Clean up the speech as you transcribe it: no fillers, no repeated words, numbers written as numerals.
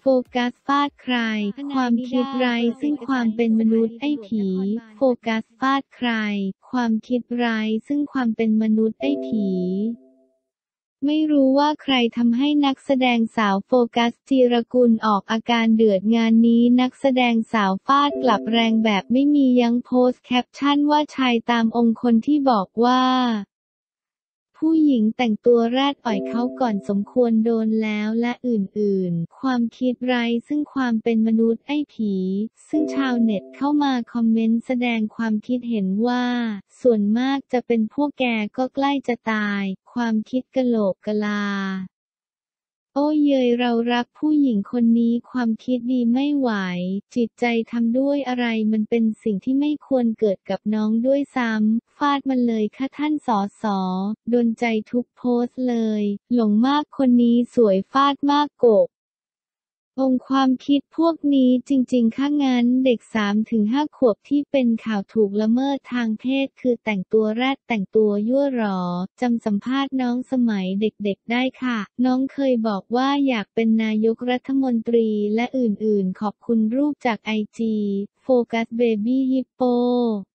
โฟกัสฟาดใครความคิดไร้ซึ่งความเป็นมนุษย์ไอ้ผีโฟกัสฟาดใครความคิดไร้ซึ่งความเป็นมนุษย์ไอ้ผีไม่รู้ว่าใครทำให้นักแสดงสาวโฟกัสจิรกุลออกอาการเดือดงานนี้นักแสดงสาวฟาดกลับแรงแบบไม่มียั้งโพสต์แคปชั่นว่าชายตามองค์คนที่บอกว่าผู้หญิงแต่งตัวแรดอ่อยเขาก่อนสมควรโดนแล้วและอื่นๆความคิดไร้ซึ่งความเป็นมนุษย์ไอ้ผีซึ่งชาวเน็ตเข้ามาคอมเมนต์แสดงความคิดเห็นว่าส่วนมากจะเป็นพวกแกก็ใกล้จะตายความคิดกะโหลกกะลาโอ้เยยเรารักผู้หญิงคนนี้ความคิดดีไม่ไหวจิตใจทำด้วยอะไรมันเป็นสิ่งที่ไม่ควรเกิดกับน้องด้วยซ้ำฟาดมันเลยค่ะท่านสสโดนใจทุกโพสต์เลยหลงมากคนนี้สวยฟาดมากโกะองค์ความคิดพวกนี้จริงๆค่ะงั้นเด็ก 3-5 ขวบที่เป็นข่าวถูกละเมิดทางเพศคือแต่งตัวแรดแต่งตัวยั่วหรอจำสัมภาษณ์น้องสมัยเด็กๆได้ค่ะน้องเคยบอกว่าอยากเป็นนายกรัฐมนตรีและอื่นๆขอบคุณรูปจากIG โฟกัสเบบี้ฮิปโป